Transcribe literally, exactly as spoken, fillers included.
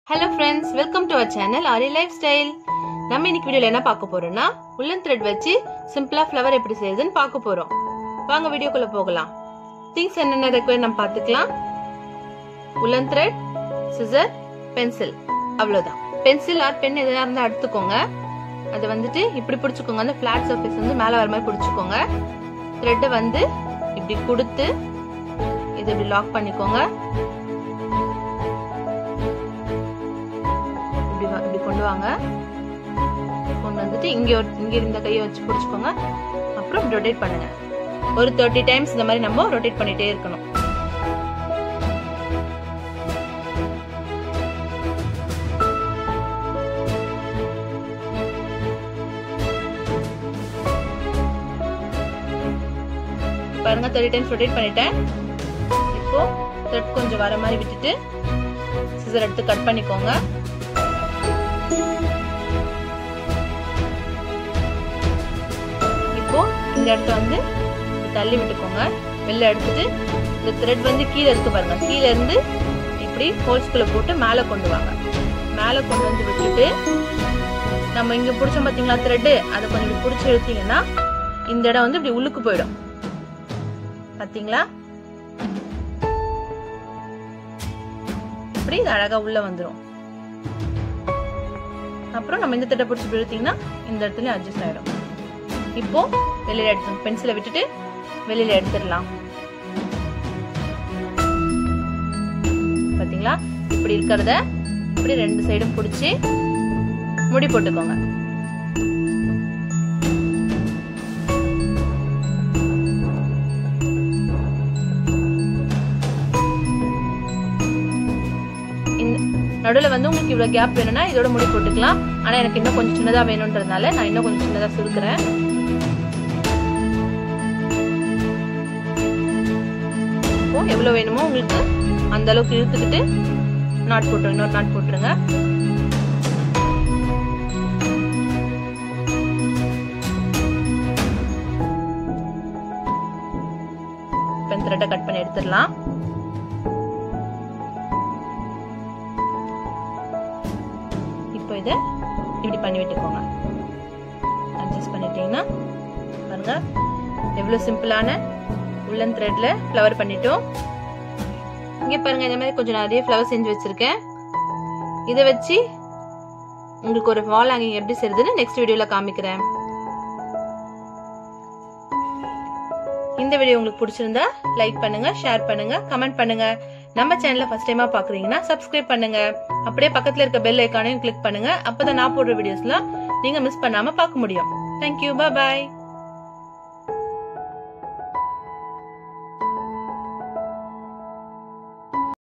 Hello friends, welcome to our channel Ari Lifestyle. நம்ம இன்னைக்கு வீடியோல என்ன பார்க்க போறோம்னா woolen thread வச்சு சிம்பிளா flower எப்படி செய்யறதுன்னு பார்க்க போறோம். வாங்க வீடியோக்குள்ள போகலாம். Things என்னென்ன require நம்ம பார்த்துக்கலாம். woolen thread, scissor, pencil. அவ்வளவுதான். pencil or pen எதுனா இருந்தா எடுத்துக்கோங்க. அது வந்துட்டு இப்படி பிடிச்சுக்கோங்க. அந்த flat surface வந்து மேல வர மாதிரி பிடிச்சுக்கோங்க. thread வந்து இப்படி கொடுத்து இத இப்படி லாக் பண்ணிக்கோங்க. இப்படி கொண்டு வாங்க. கொண்டு வந்துட்டு இங்க இங்க இந்த கையை வச்சு பிடிச்சுக்கோங்க. அப்புறம் ரொட்டேட் பண்ணுங்க. ஒரு thirty டைம்ஸ் இந்த மாதிரி நம்ம ரொட்டேட் பண்ணிட்டே இருக்கணும். பாருங்க thirty டைம்ஸ் ரொட்டேட் பண்ணிட்டேன். இப்போ த்ரெட் கொஞ்சம் வர மாதிரி விட்டுட்டு சிசர் எடுத்து கட் பண்ணிக்கோங்க. இப்போ இந்த இடத்துல வந்து தள்ளி விட்டுக்கோங்க. வெளில எடுத்துட்டு இந்த த்ரெட் வந்து கீழே இருக்கு பாருங்க. கீழே இருந்து இப்படி ஹோல்ஸ்குள்ள போட்டு மேலே கொண்டு வாங்க. மேலே கொண்டு வந்து விட்டுட்டு நம்ம இங்க பிடிச்சோம் பாத்தீங்களா த்ரெட், அதை கொஞ்சம் இப்படி பிடிச்சி எடுத்தீங்கன்னா இந்த இடம் வந்து இப்படி உள்ளுக்கு போயிடும். பாத்தீங்களா? இப்படி அழகா உள்ள வந்துடும். அப்புறம் நம்ம இந்த த்ரெட்டை பிடிச்சி எடுத்தீங்கன்னா இந்த இடத்துல அட்ஜஸ்ட் ஆயிடும். இப்போ வெளியில எடுத்து பென்சிலை விட்டுட்டு வெளியில எடுத்துடலாம். பாத்தீங்களா? இப்படி இருக்கிறத இப்படி ரெண்டு சைடும் பிடிச்சி முடி போட்டுக்கோங்க. நடுவுல வந்து உங்களுக்கு இவ்வளவு கேப் வேணும்னா இதோட முடி போட்டுக்கலாம். ஆனா எனக்கு இன்னும் கொஞ்சம் சின்னதா வேணும்ன்றதுனால நான் இன்னும் கொஞ்சம் சின்னதா சுருக்குறேன். இப்போ எவ்வளவு வேணுமோ உங்களுக்கு அந்த அளவுக்கு இழுத்துக்கிட்டு நாட் போட்டுருங்க. இன்னொரு நாட் போட்டுருங்க. பென் த்ரெட்டை கட் பண்ணி எடுத்துடலாம். இப்போ இதை இப்படி பண்ணி விட்டுக்கோங்க. அட்ஜஸ்ட் பண்ணிட்டீங்கன்னா பாருங்க எவ்வளவு சிம்பிளான woolen threadல ஃப்ளவர் பண்ணிட்டோம். இங்க பாருங்க இந்த மாதிரி கொஞ்சம் நிறைய ஃப்ளவர் செஞ்சு வச்சிருக்கேன். இதை வச்சு உங்களுக்கு ஒரு வால் ஹேங்கிங் எப்படி செய்யறதுன்னு நெக்ஸ்ட் வீடியோல காமிக்கிறேன். இந்த வீடியோ உங்களுக்கு பிடிச்சிருந்தா லைக் பண்ணுங்க, ஷேர் பண்ணுங்க, கமெண்ட் பண்ணுங்க. நம்ம சேனலை ஃபர்ஸ்ட் டைமா பாக்குறீங்கன்னா சப்ஸ்கிரைப் பண்ணுங்க. அப்படியே பக்கத்துல இருக்க பெல் ஐகானையும் கிளிக் பண்ணுங்க. அப்பதான் நான் போடுற வீடியோஸ்லாம் நீங்க மிஸ் பண்ணாம பார்க்க முடியும். Thank you. Bye bye.